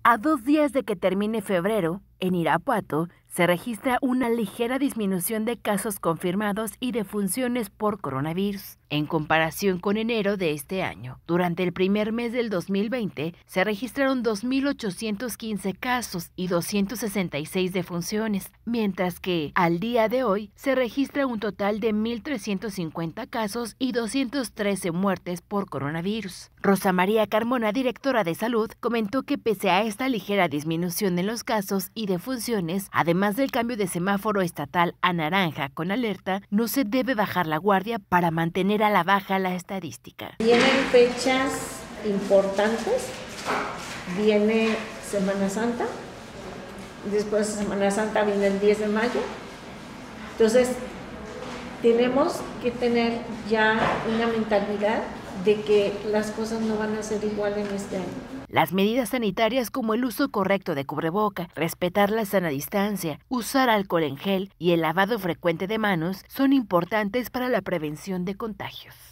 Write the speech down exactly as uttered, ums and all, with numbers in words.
A dos días de que termine febrero, en Irapuato se registra una ligera disminución de casos confirmados y defunciones por coronavirus, en comparación con enero de este año. Durante el primer mes del dos mil veinte se registraron dos mil ochocientos quince casos y doscientas sesenta y seis defunciones, mientras que al día de hoy se registra un total de mil trescientos cincuenta casos y doscientas trece muertes por coronavirus. Rosa María Carmona, directora de Salud, comentó que pese a esta ligera disminución en los casos y defunciones, además del cambio de semáforo estatal a naranja con alerta, no se debe bajar la guardia para mantener a la baja la estadística. Vienen fechas importantes, viene Semana Santa, después de Semana Santa viene el diez de mayo, entonces tenemos que tener ya una mentalidad de que las cosas no van a ser igual en este año. Las medidas sanitarias como el uso correcto de cubreboca, respetar la sana distancia, usar alcohol en gel y el lavado frecuente de manos son importantes para la prevención de contagios.